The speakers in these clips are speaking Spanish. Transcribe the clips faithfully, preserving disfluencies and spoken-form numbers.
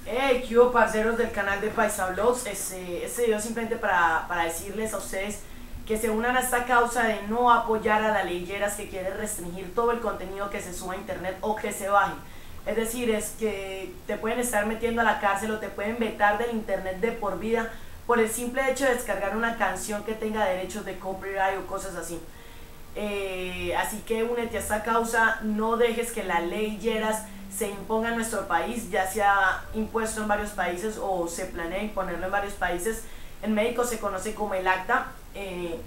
Hey, ¿qué hubo, parceros del canal de Paisa Vlogs? Este, este video simplemente para, para decirles a ustedes que se unan a esta causa de no apoyar a la ley Lleras, que quiere restringir todo el contenido que se suba a internet o que se baje. Es decir, es que te pueden estar metiendo a la cárcel o te pueden vetar del internet de por vida por el simple hecho de descargar una canción que tenga derechos de copyright o cosas así. Eh, así que únete a esta causa, no dejes que la ley Lleras se imponga en nuestro país. Ya se ha impuesto en varios países o se planea imponerlo en varios países. En México se conoce como el acta. Eh,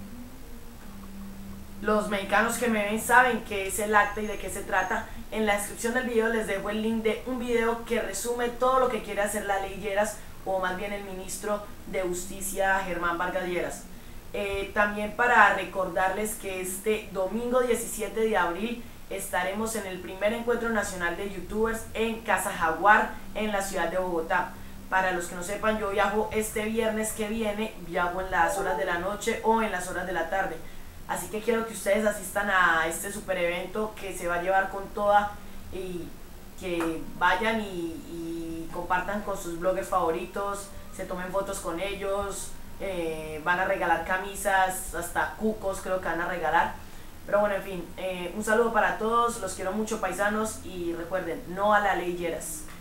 los mexicanos que me ven saben qué es el acta y de qué se trata. En la descripción del video les dejo el link de un video que resume todo lo que quiere hacer la ley Lleras, o más bien el ministro de Justicia, Germán Vargas Lleras. Eh, también para recordarles que este domingo diecisiete de abril estaremos en el primer encuentro nacional de youtubers en Casa Jaguar, en la ciudad de Bogotá. Para los que no sepan, yo viajo este viernes que viene, viajo en las horas de la noche o en las horas de la tarde. Así que quiero que ustedes asistan a este super evento que se va a llevar con toda, y que vayan y, y compartan con sus bloggers favoritos, se tomen fotos con ellos. Eh, van a regalar camisas, hasta cucos creo que van a regalar. Pero bueno, en fin, eh, un saludo para todos, los quiero mucho, paisanos, y recuerden, no a la ley Lleras.